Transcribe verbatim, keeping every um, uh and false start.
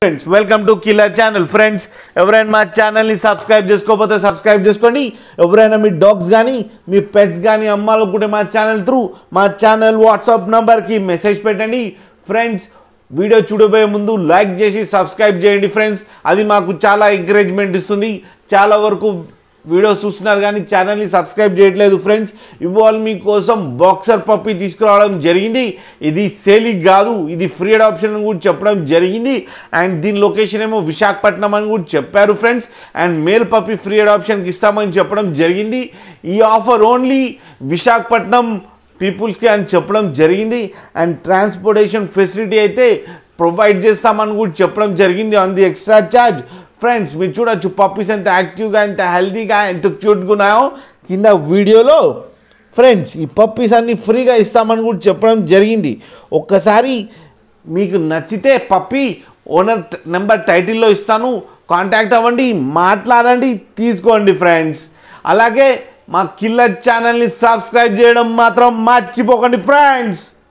Friends welcome to killer channel. Friends ఎవరైనా మా ఛానల్ని సబ్స్క్రైబ్ చేసుకోకపోతే సబ్స్క్రైబ్ చేసుకోండి. ఎవరైనా మీ డాగ్స్ కానీ మీ పెట్స్ కానీ అమ్మాలనుకుంటే మా ఛానల్ త్రూ మా ఛానల్ వాట్సాప్ నెంబర్కి మెసేజ్ పెట్టండి. ఫ్రెండ్స్ వీడియో చూడబోయే ముందు లైక్ చేసి సబ్స్క్రైబ్ చేయండి ఫ్రెండ్స్. అది మాకు చాలా ఎంకరేజ్మెంట్ ఇస్తుంది. చాలా వరకు వీడియోస్ చూస్తున్నారు కానీ ఛానల్ని సబ్స్క్రైబ్ చేయట్లేదు ఫ్రెండ్స్. ఇవాళ మీకోసం బాక్సర్ పప్పీ తీసుకురావడం జరిగింది. ఇది సేలింగ్ కాదు, ఇది ఫ్రీ అడాప్షన్ అని కూడా చెప్పడం జరిగింది. అండ్ దీని లొకేషన్ ఏమో విశాఖపట్నం అని కూడా చెప్పారు friends. And male puppy free అడాప్షన్కి ఇస్తామని చెప్పడం జరిగింది. ఈ ఆఫర్ ఓన్లీ విశాఖపట్నం పీపుల్స్కి అని చెప్పడం జరిగింది. అండ్ ట్రాన్స్పోర్టేషన్ ఫెసిలిటీ అయితే ప్రొవైడ్ చేస్తామని కూడా చెప్పడం జరిగింది on the extra charge. Friends మీరు చూడొచ్చు పప్పీస్ ఎంత యాక్టివ్గా ఎంత హెల్తీగా ఎంత క్యూట్గా ఉన్నాయో కింద వీడియోలో. ఫ్రెండ్స్ ఈ పప్పీస్ అన్ని ఫ్రీగా ఇస్తామని కూడా చెప్పడం జరిగింది. ఒక్కసారి మీకు నచ్చితే పప్పీ ఓనర్ నెంబర్ టైటిల్లో ఇస్తాను, కాంటాక్ట్ అవ్వండి, మాట్లాడండి, తీసుకోండి ఫ్రెండ్స్. అలాగే మా కిల్లర్ ఛానల్ని సబ్స్క్రైబ్ చేయడం మాత్రం మర్చిపోకండి ఫ్రెండ్స్.